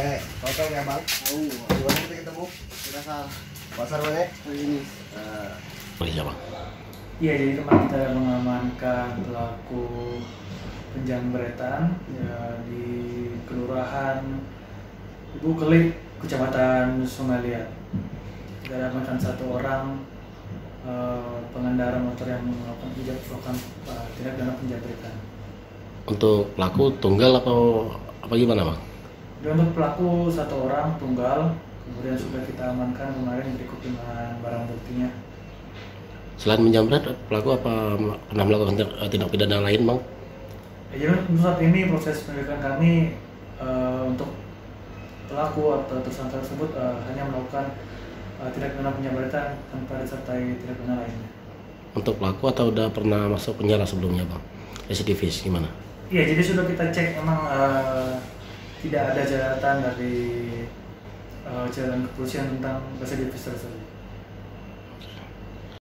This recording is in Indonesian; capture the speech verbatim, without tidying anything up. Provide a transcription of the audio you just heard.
Sampai total ya bang. Tahu. Di mana kita ketemu? Dirasa Pasar mana? ini. Nah, Boleh ya bang? Iya, jadi kemarin kita mengamankan pelaku penjambretan ya, di Kelurahan Ibu Kelik, Kecamatan Sungai Liat. Kita amankan satu orang eh, pengendara motor yang melakukan hijab melakukan uh, tindak pidana penjambretan. Untuk pelaku tunggal atau apa gimana bang? Dan untuk pelaku satu orang tunggal, kemudian sudah kita amankan kemarin berikut dengan barang buktinya. Selain menjamret, pelaku apa pernah melakukan tindak pidana lain bang? Ya, jadi untuk saat ini proses penyelidikan kami uh, untuk pelaku atau tersangka tersebut uh, hanya melakukan uh, tindak pidana penjambretan tanpa disertai tindak pidana lainnya. Untuk pelaku atau udah pernah masuk penjara sebelumnya bang? Residivis gimana? Iya, jadi sudah kita cek memang uh, tidak ada catatan dari uh, jalan kepolisian tentang residivis tersebut.